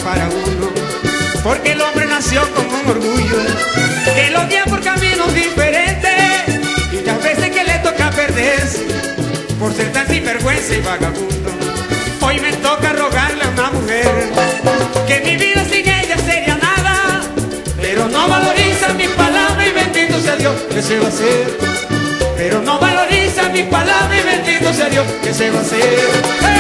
para uno, porque el hombre nació con un orgullo que lo guía por caminos diferentes, y las veces que le toca perderse por ser tan sinvergüenza y vagabundo, hoy me toca rogarle a una mujer que mi vida sin ella sería nada, pero no valoriza mis palabras y bendito sea Dios, que se va a hacer. Pero no valoriza mis palabras y bendito sea Dios, que se va a hacer.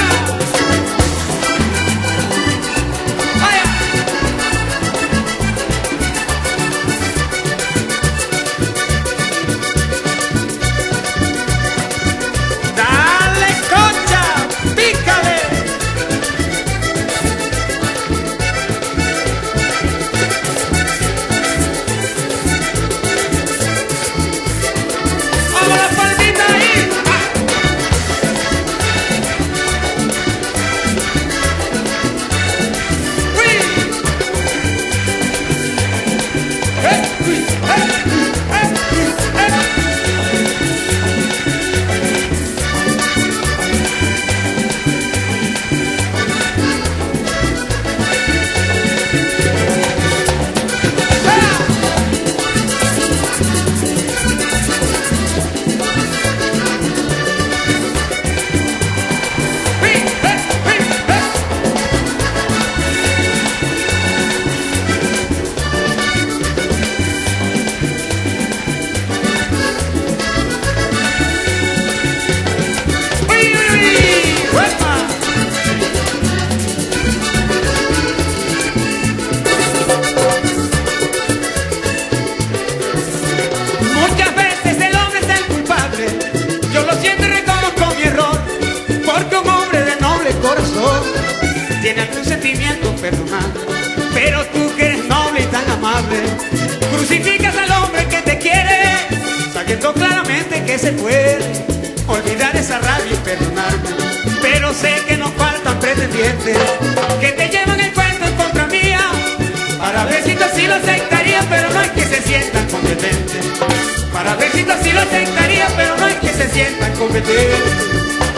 Tiene algún sentimiento perdonar, pero tú que eres noble y tan amable, crucificas al hombre que te quiere, sabiendo claramente que se puede olvidar esa rabia y perdonarme. Pero sé que nos faltan pretendientes que te llevan el cuento en contra mía, para ver si tú así lo aceptarías, pero no es que se sientan competentes. Para ver si tú así lo aceptarías, pero no es que se sientan competentes.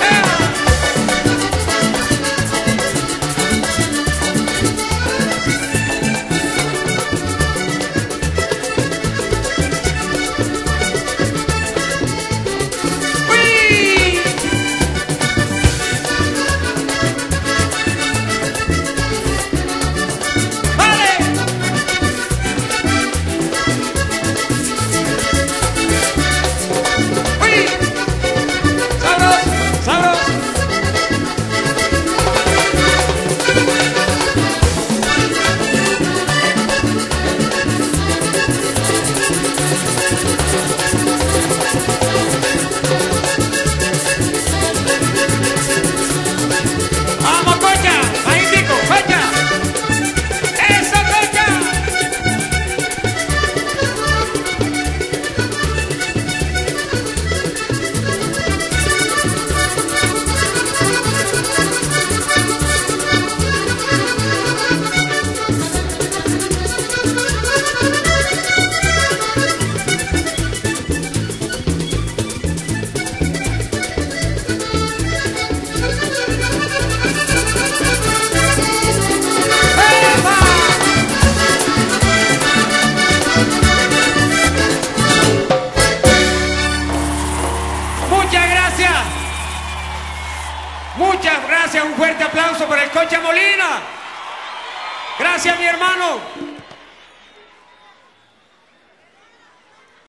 Muchas gracias, un fuerte aplauso para el Concha Molina. Gracias, mi hermano.